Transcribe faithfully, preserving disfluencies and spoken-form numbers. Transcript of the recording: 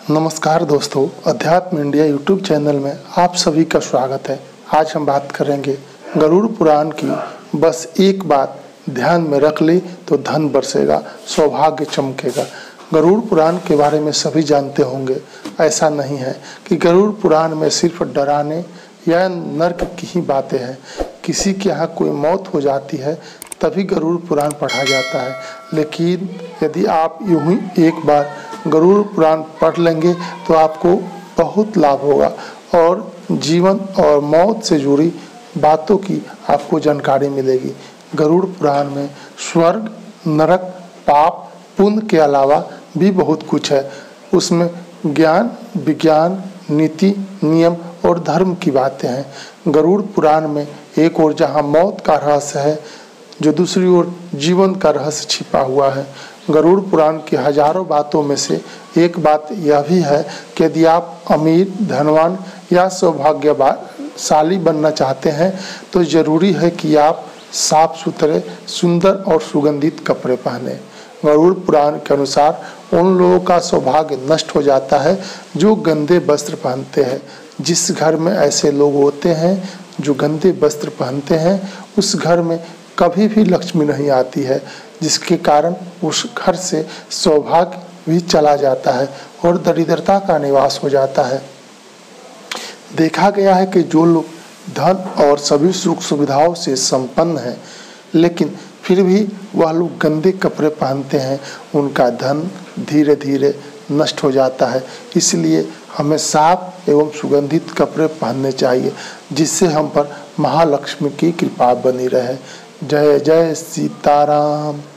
नमस्कार दोस्तों, अध्यात्म इंडिया यूट्यूब चैनल में आप सभी का स्वागत है। आज हम बात करेंगे गरुड़ पुराण की। बस एक बात ध्यान में रख ली तो धन बरसेगा, सौभाग्य चमकेगा। गरुड़ पुराण के बारे में सभी जानते होंगे। ऐसा नहीं है कि गरुड़ पुराण में सिर्फ डराने या नर्क की ही बातें हैं। किसी के यहाँ कोई मौत हो जाती है तभी गरुड़ पुराण पढ़ा जाता है। लेकिन यदि आप यूं ही एक बार गरुड़ पुराण पढ़ लेंगे तो आपको बहुत लाभ होगा और जीवन और मौत से जुड़ी बातों की आपको जानकारी मिलेगी। गरुड़ पुराण में स्वर्ग, नरक, पाप, पुण्य के अलावा भी बहुत कुछ है। उसमें ज्ञान, विज्ञान, नीति, नियम और धर्म की बातें हैं। गरुड़ पुराण में एक ओर जहाँ मौत का रहस्य है, जो दूसरी ओर जीवन का रहस्य छिपा हुआ है। गरुड़ पुराण की हजारों बातों में से एक बात यह भी है कि यदि आप अमीर, धनवान या सौभाग्यशाली बनना चाहते हैं तो जरूरी है कि आप साफ सुथरे, सुंदर और सुगंधित कपड़े पहने। गरुड़ पुराण के अनुसार उन लोगों का सौभाग्य नष्ट हो जाता है जो गंदे वस्त्र पहनते हैं। जिस घर में ऐसे लोग होते हैं जो गंदे वस्त्र पहनते हैं, उस घर में कभी भी लक्ष्मी नहीं आती है, जिसके कारण उस घर से सौभाग्य भी चला जाता है और दरिद्रता का निवास हो जाता है। देखा गया है कि जो लोग धन और सभी सुख सुविधाओं से संपन्न हैं लेकिन फिर भी वह लोग गंदे कपड़े पहनते हैं, उनका धन धीरे धीरे नष्ट हो जाता है। इसलिए हमें साफ एवं सुगंधित कपड़े पहनने चाहिए, जिससे हम पर महालक्ष्मी की कृपा बनी रहे। जय जय सीताराम।